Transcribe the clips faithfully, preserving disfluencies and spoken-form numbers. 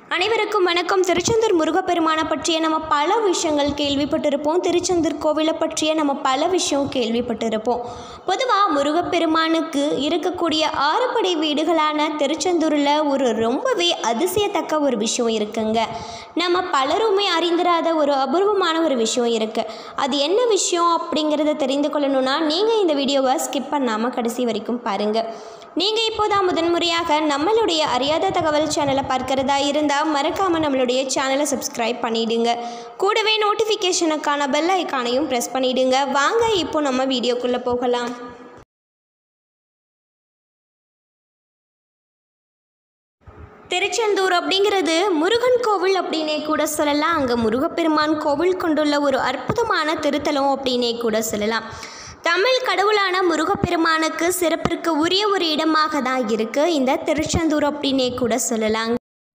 அனைவருக்கும் வணக்கம். திருச்செந்தூர் முருகப்பெருமானை பற்றிய நம்ம பல விஷயங்கள் கேள்விப்பட்டிருப்போம். திருச்செந்தூர் கோவிலை பற்றிய நம்ம பல விஷயம் கேள்விப்பட்டிருப்போம். பொதுவாக முருகப்பெருமானுக்கு இருக்கக்கூடிய ஆறுபடை வீடுகளான திருச்செந்தூரில் ஒரு ரொம்பவே அதிசயத்தக்க ஒரு விஷயம் இருக்குங்க. நம்ம பலருமே அறிந்திராத ஒரு அபூர்வமான ஒரு விஷயம் இருக்குது. அது என்ன விஷயம் அப்படிங்கிறத தெரிந்து கொள்ளணும்னா நீங்கள் இந்த வீடியோவை ஸ்கிப் பண்ணாமல் கடைசி வரைக்கும் பாருங்கள். நீங்கள் இப்போதான் முதன்முறையாக நம்மளுடைய அறியாத தகவல் சேனலை பார்க்கிறதா இருந்தால் மறக்காமல் நம்மளுடைய சேனலை சப்ஸ்கிரைப் பண்ணிவிடுங்க. கூடவே நோட்டிஃபிகேஷனுக்கான பெல் ஐக்கானையும் ப்ரெஸ் பண்ணிவிடுங்க. வாங்க இப்போ நம்ம வீடியோக்குள்ளே போகலாம். திருச்செந்தூர் அப்படிங்கிறது முருகன் கோவில் அப்படின்னே கூட சொல்லலாம். அங்கே முருகப்பெருமான் கோவில் கொண்டுள்ள ஒரு அற்புதமான திருத்தலம் அப்படின்னே கூட சொல்லலாம். தமிழ் கடவுளான முருகப்பெருமானுக்கு சிறப்பிற்கு உரிய ஒரு இடமாக தான் இருக்குது இந்த திருச்செந்தூர் அப்படின்னே கூட சொல்லலாம்.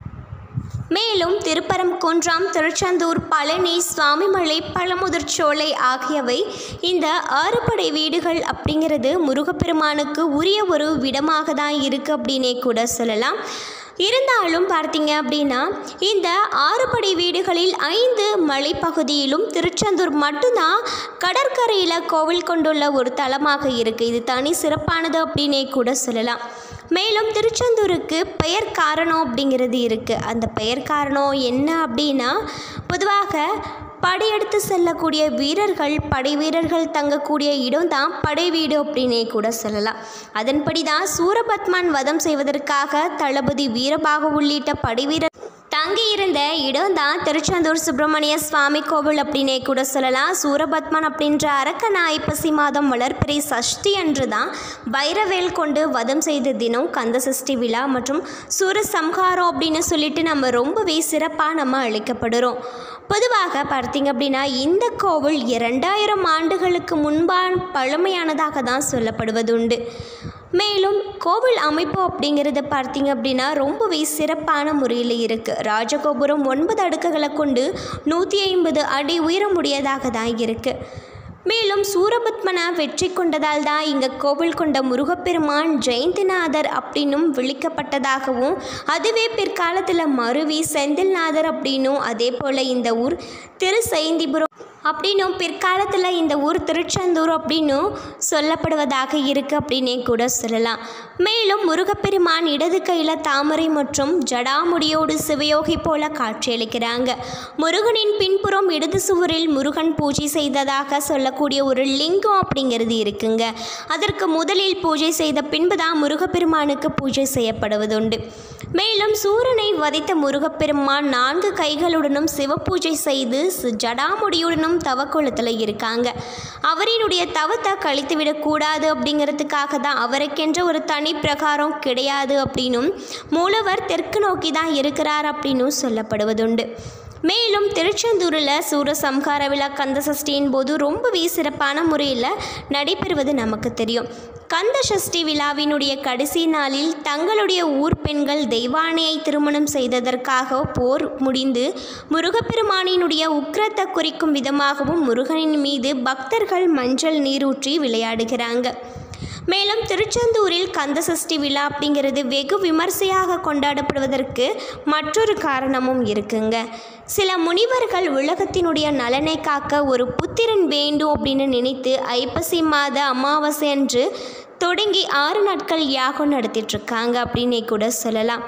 மேலும் திருப்பரங்குன்றம், திருச்செந்தூர், பழனி, சுவாமிமலை, பழமுதிர்ச்சோலை ஆகியவை இந்த ஆறுபடை வீடுகள் அப்படிங்கிறது முருகப்பெருமானுக்கு உரிய ஒரு இடமாக தான் இருக்குது அப்படின்னே கூட சொல்லலாம். இருந்தாலும் பார்த்தீங்க அப்படின்னா இந்த ஆறுபடை வீடுகளில் ஐந்து மலைப்பகுதியிலும் திருச்செந்தூர் மட்டும்தான் கடற்கரையில் கோவில் கொண்டுள்ள ஒரு தலமாக இருக்குது. இது தனி சிறப்பானது அப்படின்னே கூட சொல்லலாம். மேலும் திருச்செந்தூருக்கு பெயர் காரணம் அப்படிங்கிறது இருக்குது. அந்த பெயர் காரணம் என்ன அப்படின்னா, பொதுவாக படையெடுத்து செல்லக்கூடிய வீரர்கள், படை வீரர்கள் தங்கக்கூடிய இடம் தான் படை வீடு அப்படின்னே கூட சொல்லலாம். அதன்படி தான் சூரபத்மன் வதம் செய்வதற்காக தளபதி வீரபாகு உள்ளிட்ட படை வீரர் தங்கியிருந்த இடம் தான் திருச்செந்தூர் சுப்பிரமணிய சுவாமி கோவில் அப்படின்னே கூட சொல்லலாம். சூரபத்மன் அப்படின்ற அரக்கனை ஐப்பசி மாதம் வளர்பிறை சஷ்டி அன்று தான் வைரவேல் கொண்டு வதம் செய்த தினம் கந்த சஷ்டி விழா மற்றும் சூர சம்ஹாரம் அப்படின்னு சொல்லிட்டு நம்ம ரொம்பவே சிறப்பாக நம்ம அழைக்கப்படுறோம். பொதுவாக பார்த்தீங்க அப்படின்னா இந்த கோவில் இரண்டாயிரம் ஆண்டுகளுக்கு முன்பான பழமையானதாக தான் சொல்லப்படுவதுண்டு. மேலும் கோவில் அமைப்பு அப்படிங்கிறது பார்த்தீங்க அப்படின்னா ரொம்பவே சிறப்பான முறையில் இருக்குது. ராஜகோபுரம் ஒன்பது அடுக்குகளை கொண்டு நூற்றி ஐம்பது அடி உயரமுடையதாக தான் இருக்குது. மேலும் சூரபத்மனை வெற்றி கொண்டதால் தான் இங்கே கோவில் கொண்ட முருகப்பெருமான் ஜெயந்திநாதர் அப்படின்னும் விളിக்கப்பட்டதாகவும், அதுவே பிற்காலத்தில் மருவி செந்தில்நாதர் அப்படின்னும், அதே போல் இந்த ஊர் திருசெயந்திபுரம் அப்படின்னும், பிற்காலத்தில் இந்த ஊர் திருச்செந்தூர் அப்படின்னும் சொல்லப்படுவதாக இருக்குது அப்படின்னே கூட சொல்லலாம். மேலும் முருகப்பெருமான் இடது கையில் தாமரை மற்றும் ஜடாமுடியோடு சிவயோகி போல காட்சியளிக்கிறாங்க. முருகனின் பின்புறம் இடது சுவரில் முருகன் பூஜை செய்ததாக சொல்லக்கூடிய ஒரு லிங்கம் அப்படிங்கிறது இருக்குங்க. அதற்கு முதலில் பூஜை செய்த பின்பு தான் முருகப்பெருமானுக்கு பூஜை செய்யப்படுவதுண்டு. மேலும் சூரனை வதைத்த முருகப்பெருமான் நான்கு கைகளுடனும் சிவபூஜை செய்து ஜடாமுடியுடனும் தவக்கோலத்தில் இருக்காங்க. அவரினுடைய தவத்தை கழித்துவிடக்கூடாது அப்படிங்கிறதுக்காக தான் அவருக்கென்ற ஒரு தனி பிரகாரம் கிடையாது அப்படின்னும், மூலவர் தெற்கு நோக்கி தான் இருக்கிறார் அப்படின்னும் சொல்லப்படுவதுண்டு. மேலும் திருச்செந்தூரில் சூரசம்ஹார விழா கந்த சஷ்டியின் போது ரொம்பவே சிறப்பான முறையில் நடைபெறுவது நமக்கு தெரியும். கந்த சஷ்டி விழாவினுடைய கடைசி நாளில் தங்களுடைய ஊர் பெண்கள் தெய்வானையை திருமணம் செய்ததற்காக போர் முடிந்து முருகப்பெருமானினுடைய உக்கிரத்தை குறிக்கும் விதமாகவும் முருகனின் மீது பக்தர்கள் மஞ்சள் நீரூற்றி விளையாடுகிறாங்க. மேலும் திருச்செந்தூரில் கந்த சஷ்டி விழா அப்படிங்கிறது வெகு விமர்சையாக கொண்டாடப்படுவதற்கு மற்றொரு காரணமும் இருக்குங்க. சில முனிவர்கள் உலகத்தினுடைய நலனை காக்க ஒரு புத்திரன் வேண்டும் அப்படின்னு நினைத்து ஐப்பசி மாத அமாவாசை அன்று தொடங்கி ஆறு நாட்கள் யாகம் நடத்திட்டுருக்காங்க அப்படின்னே கூட சொல்லலாம்.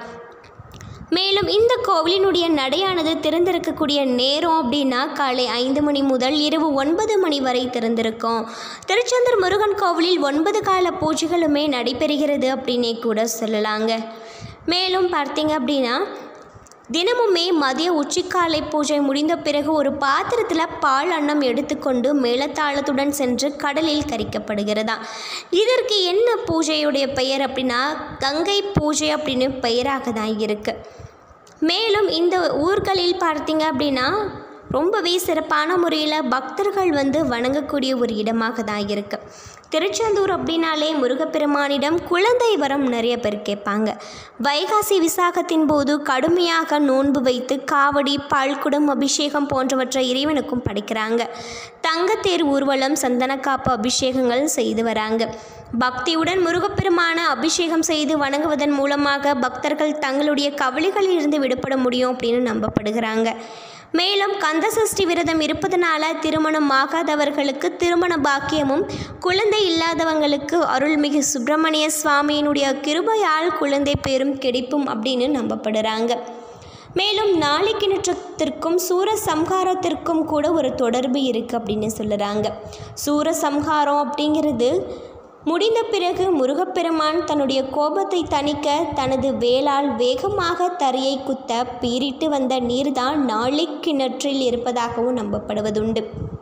மேலும் இந்த கோவிலினுடைய நடையானது திறந்திருக்கக்கூடிய நேரம் அப்படின்னா காலை ஐந்து மணி முதல் இரவு ஒன்பது மணி வரை திறந்திருக்கும். திருச்செந்தூர் முருகன் கோவிலில் ஒன்பது கால பூஜைகளுமே நடைபெறுகிறது அப்படின்னே கூட சொல்லலாங்க. மேலும் பார்த்தீங்க அப்படின்னா தினமுமே மதிய உச்சிக்காலை பூஜை முடிந்த பிறகு ஒரு பாத்திரத்தில் பால் அன்னம் எடுத்துக்கொண்டு மேளதாளத்துடன் சென்று கடலில் கரிக்கப்படுகிறதா. இதற்கு என்ன பூஜையுடைய பெயர் அப்படின்னா கங்கை பூஜை அப்படின்னு பெயராக தான் இருக்குது. மேலும் இந்த ஊர்களில் பார்த்தீங்க அப்படின்னா ரொம்பவே சிறப்பான முறையில் பக்தர்கள் வந்து வணங்கக்கூடிய ஒரு இடமாக தான் இருக்குது. திருச்செந்தூர் அப்படின்னாலே முருகப்பெருமானிடம் குழந்தை வரம் நிறைய பேர் கேட்பாங்க. வைகாசி விசாகத்தின் போது கடுமையாக நோன்பு வைத்து காவடி, பால்குடம் அபிஷேகம் போன்றவற்றை இறைவனுக்கும் படைக்கிறாங்க. தங்கத்தேர் ஊர்வலம், சந்தனக்காப்பு அபிஷேகங்கள் செய்து வராங்க. பக்தியுடன் முருகப்பெருமான அபிஷேகம் செய்து வணங்குவதன் மூலமாக பக்தர்கள் தங்களுடைய கவலைகளில் இருந்து விடுபட முடியும் அப்படின்னு நம்பப்படுகிறாங்க. மேலும் கந்தசஷ்டி விரதம் இருப்பதனால திருமணம் ஆகாதவர்களுக்கு திருமண பாக்கியமும், குழந்தை இல்லாதவங்களுக்கு அருள்மிகு சுப்பிரமணிய சுவாமியினுடைய கிருபையால் குழந்தை பேரும் கிடைக்கும் அப்படின்னு நம்பப்படுறாங்க. மேலும் நாளைக்கு நட்சத்திரத்திற்கும் சூரசம்ஹாரத்திற்கும் கூட ஒரு தொடர்பு இருக்குது அப்படின்னு சொல்லுறாங்க. சூரசம்ஹாரம் அப்படிங்கிறது முடிந்த பிறகு முருகப்பெருமான் தன்னுடைய கோபத்தை தணிக்க தனது வேலால் வேகமாக தரையை குத்த பீரிட்டு வந்த நீர்தான் நாளை கிணற்றில் இருப்பதாகவும் நம்பப்படுவதுண்டு.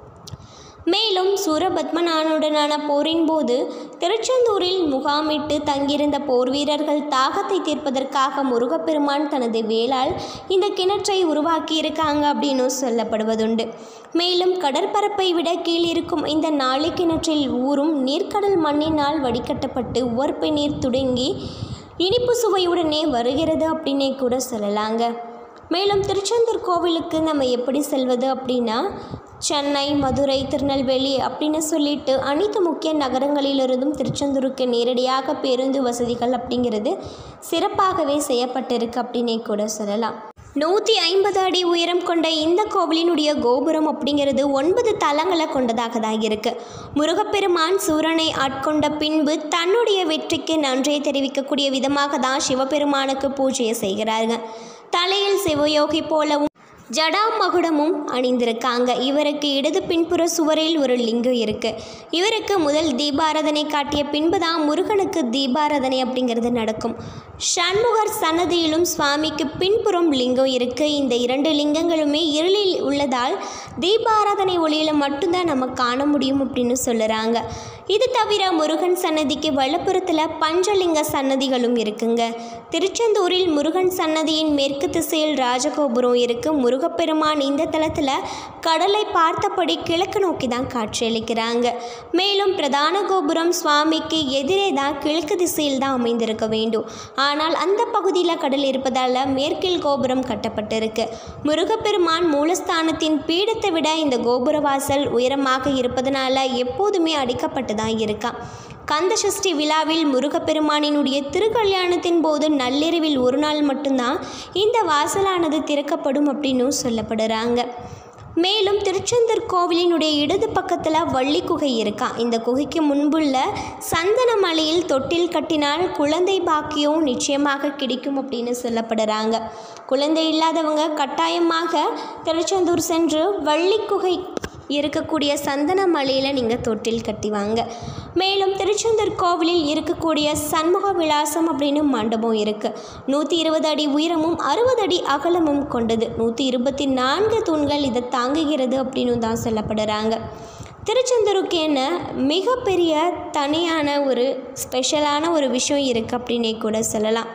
மேலும் சூரபத்மனானுடனான போரின் போது திருச்செந்தூரில் முகாமிட்டு தங்கியிருந்த போர் வீரர்கள் தாகத்தை தீர்ப்பதற்காக முருகப்பெருமான் தனது வேலால் இந்த கிணற்றை உருவாக்கி இருக்காங்க அப்படின்னு சொல்லப்படுவதுண்டு. மேலும் கடற்பரப்பை விட கீழ் இருக்கும் இந்த நாளை கிணற்றில் ஊறும் நீர்க்கடல் மண்ணினால் வடிகட்டப்பட்டு உவர்ப்பு நீர் துடங்கி இனிப்பு சுவையுடனே வருகிறது அப்படின்னே கூட சொல்லலாங்க. மேலும் திருச்செந்தூர் கோவிலுக்கு நம்ம எப்படி செல்வது அப்படின்னா, சென்னை, மதுரை, திருநெல்வேலி அப்படின்னு சொல்லிட்டு அனைத்து முக்கிய நகரங்களிலிருந்தும் திருச்செந்தூருக்கு நேரடியாக பேருந்து வசதிகள் அப்படிங்கிறது சிறப்பாகவே செய்யப்பட்டிருக்கு அப்படின்னே கூட சொல்லலாம். நூற்றி ஐம்பது அடி உயரம் கொண்ட இந்த கோவிலினுடைய கோபுரம் அப்படிங்கிறது ஒன்பது தலங்களை கொண்டதாக தான் இருக்குது. முருகப்பெருமான் சூரனை ஆட்கொண்ட பின்பு தன்னுடைய வெற்றிக்கு நன்றியை தெரிவிக்கக்கூடிய விதமாக தான் சிவபெருமானுக்கு பூஜையை செய்கிறார்கள். தலையில் சிவயோகி போலவும் ஜடாமகுடமும் அணிந்திருக்காங்க. இவருக்கு இடது பின்புற சுவரில் ஒரு லிங்கம் இருக்குது. இவருக்கு முதல் தீபாராதனை காட்டிய பின்பு தான் முருகனுக்கு தீபாராதனை அப்படிங்கிறது நடக்கும். சண்முகர் சன்னதியிலும் சுவாமிக்கு பின்புறம் லிங்கம் இருக்குது. இந்த இரண்டு லிங்கங்களுமே இருளில் உள்ளதால் தீபாராதனை ஒளியில் மட்டும்தான் நம்ம காண முடியும் அப்படின்னு சொல்லுறாங்க. இது தவிர முருகன் சன்னதிக்கு வலப்புறத்தில் பஞ்சலிங்க சன்னதிகளும் இருக்குங்க. திருச்செந்தூரில் முருகன் சன்னதியின் மேற்கு திசையில் ராஜகோபுரம் இருக்குது. முருகப்பெருமான் இந்த தலத்தில் கடலை பார்த்தபடி கிழக்கு நோக்கி தான் காட்சியளிக்கிறாங்க. மேலும் பிரதான கோபுரம் சுவாமிக்கு எதிரே தான் கிழக்கு திசையில் தான் அமைந்திருக்க வேண்டும். ஆனால் அந்த பகுதியில் கடல் இருப்பதால் மேற்கில் கோபுரம் கட்டப்பட்டிருக்கு. முருகப்பெருமான் மூலஸ்தானத்தின் பீடத்தை விட இந்த கோபுரவாசல் உயரமாக இருப்பதனால எப்போதுமே அடிக்கப்பட்டு தான் இருக்கான். கந்தசஷ்டி விழாவில் முருகப்பெருமானினுடைய திருக்கல்யாணத்தின் போது நள்ளிரவில் ஒரு நாள் மட்டும்தான் இந்த வாசலானது திறக்கப்படும் அப்படின்னு சொல்லப்படுறாங்க. மேலும் திருச்செந்தூர் கோவிலினுடைய இடது பக்கத்தில் வள்ளி குகை இருக்கான். இந்த குகைக்கு முன்புள்ள சந்தன மலையில் தொட்டில் கட்டினால் குழந்தை பாக்கியம் நிச்சயமாக கிடைக்கும் அப்படின்னு சொல்லப்படுறாங்க. குழந்தை இல்லாதவங்க கட்டாயமாக திருச்செந்தூர் சென்று வள்ளி குகை இருக்கக்கூடிய சந்தன மலையில் நீங்கள் தொட்டில் கட்டிவாங்க. மேலும் திருச்செந்தூர் கோவிலில் இருக்கக்கூடிய சண்முக விலாசம் அப்படின்னு மண்டபம் இருக்குது. நூற்றி இருபது அடி உயரமும் அறுபது அடி அகலமும் கொண்டது. நூற்றி இருபத்தி நான்கு தூண்கள் இதை தாங்குகிறது அப்படின்னு தான் சொல்லப்படுறாங்க. திருச்செந்தூருக்கு என்ன மிகப்பெரிய தனியான ஒரு ஸ்பெஷலான ஒரு விஷயம் இருக்குது அப்படின்னே கூட சொல்லலாம்.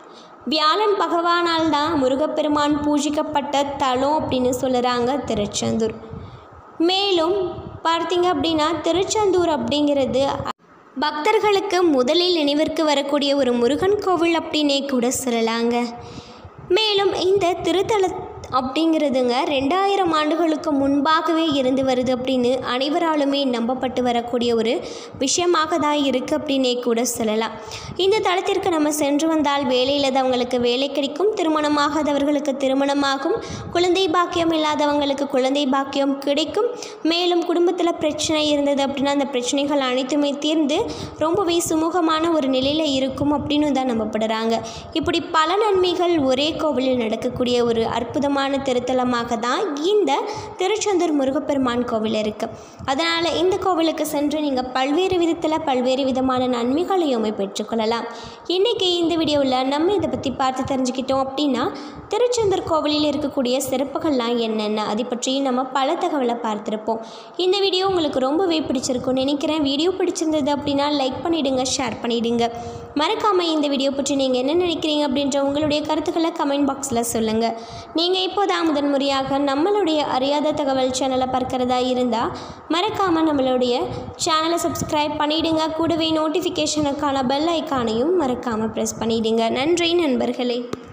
வியாழன் பகவானால் தான் முருகப்பெருமான் பூஜிக்கப்பட்ட தலம் அப்படின்னு சொல்லுறாங்க திருச்செந்தூர். மேலும் பார்த்தீங்க அப்படின்னா திருச்செந்தூர் அப்படிங்கிறது பக்தர்களுக்கு முதலில் நினைவிற்கு வரக்கூடிய ஒரு முருகன் கோவில் அப்படின்னே கூட சொல்லலாங்க. மேலும் இந்த திருத்தல அப்படிங்கிறதுங்க ரெண்டாயிரம் ஆண்டுகளுக்கு முன்பாகவே இருந்து வருது அப்படின்னு அனைவராலுமே நம்பப்பட்டு வரக்கூடிய ஒரு விஷயமாக தான் இருக்குது அப்படின்னே கூட சொல்லலாம். இந்த தளத்திற்கு நம்ம சென்று வந்தால் வேலை இல்லாதவங்களுக்கு வேலை கிடைக்கும், திருமணமாகாதவர்களுக்கு திருமணமாகும், குழந்தை பாக்கியம் இல்லாதவங்களுக்கு குழந்தை பாக்கியம் கிடைக்கும். மேலும் குடும்பத்தில் பிரச்சனை இருந்தது அப்படின்னா அந்த பிரச்சனைகள் அனைத்துமே தீர்ந்து ரொம்பவே சுமூகமான ஒரு நிலையில் இருக்கும் அப்படின்னு தான் நம்பப்படுறாங்க. இப்படி பல நன்மைகள் ஒரே கோவிலில் நடக்கக்கூடிய ஒரு அற்புதமான திருத்தலமாக தான் இந்த திருச்செந்தூர் முருகப்பெருமான் கோவில் இருக்குது. அதனால் இந்த கோவிலுக்கு சென்று நீங்கள் பல்வேறு விதத்தில் பல்வேறு விதமான நன்மைகளையுமே பெற்றுக்கொள்ளலாம். இன்றைக்கி இந்த வீடியோவில் நம்ம இதை பற்றி பார்த்து தெரிஞ்சுக்கிட்டோம் அப்படின்னா, திருச்செந்தூர் கோவிலில் இருக்கக்கூடிய சிறப்புகள்லாம் என்னென்ன அதை பற்றி நம்ம பல தகவலை பார்த்துருப்போம். இந்த வீடியோ உங்களுக்கு ரொம்பவே பிடிச்சிருக்கும்னு நினைக்கிறேன். வீடியோ பிடிச்சிருந்தது அப்படின்னா லைக் பண்ணிவிடுங்க, ஷேர் பண்ணிவிடுங்க. மறக்காமல் இந்த வீடியோ பற்றி நீங்கள் என்ன நினைக்கிறீங்க அப்படின்ற உங்களுடைய கருத்துக்களை கமெண்ட் பாக்ஸில் சொல்லுங்கள். நீங்கள் இப்போதான் முதன் முறையாக நம்மளுடைய அறியாத தகவல் சேனலை பார்க்குறதா இருந்தால் மறக்காமல் நம்மளுடைய சேனலை சப்ஸ்கிரைப் பண்ணிவிடுங்க. கூடவே நோட்டிஃபிகேஷனுக்கான பெல் ஐக்கானையும் மறக்காமல் ப்ரெஸ் பண்ணிவிடுங்க. நன்றி நண்பர்களே.